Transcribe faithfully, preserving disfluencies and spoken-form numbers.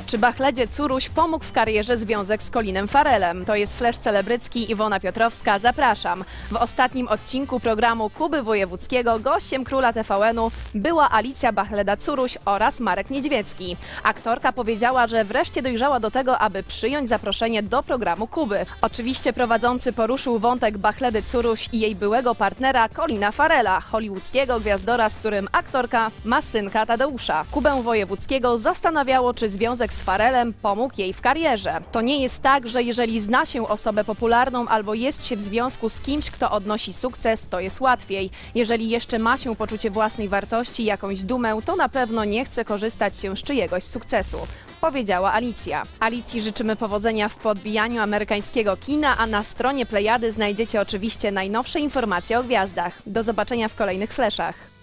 Czy Bachledzie Curuś pomógł w karierze związek z Colinem Farrellem? To jest Flash Celebrycki, Iwona Piotrowska, zapraszam. W ostatnim odcinku programu Kuby Wojewódzkiego gościem króla T V N-u była Alicja Bachleda-Curuś oraz Marek Niedźwiecki. Aktorka powiedziała, że wreszcie dojrzała do tego, aby przyjąć zaproszenie do programu Kuby. Oczywiście prowadzący poruszył wątek Bachledy Curuś i jej byłego partnera Colina Farrella, hollywoodzkiego gwiazdora, z którym aktorka ma synka Tadeusza. Kubę Wojewódzkiego zastanawiało, czy związek z Farrellem pomógł jej w karierze. To nie jest tak, że jeżeli zna się osobę popularną albo jest się w związku z kimś, kto odnosi sukces, to jest łatwiej. Jeżeli jeszcze ma się poczucie własnej wartości, jakąś dumę, to na pewno nie chce korzystać się z czyjegoś sukcesu, powiedziała Alicja. Alicji życzymy powodzenia w podbijaniu amerykańskiego kina, a na stronie Plejady znajdziecie oczywiście najnowsze informacje o gwiazdach. Do zobaczenia w kolejnych fleszach.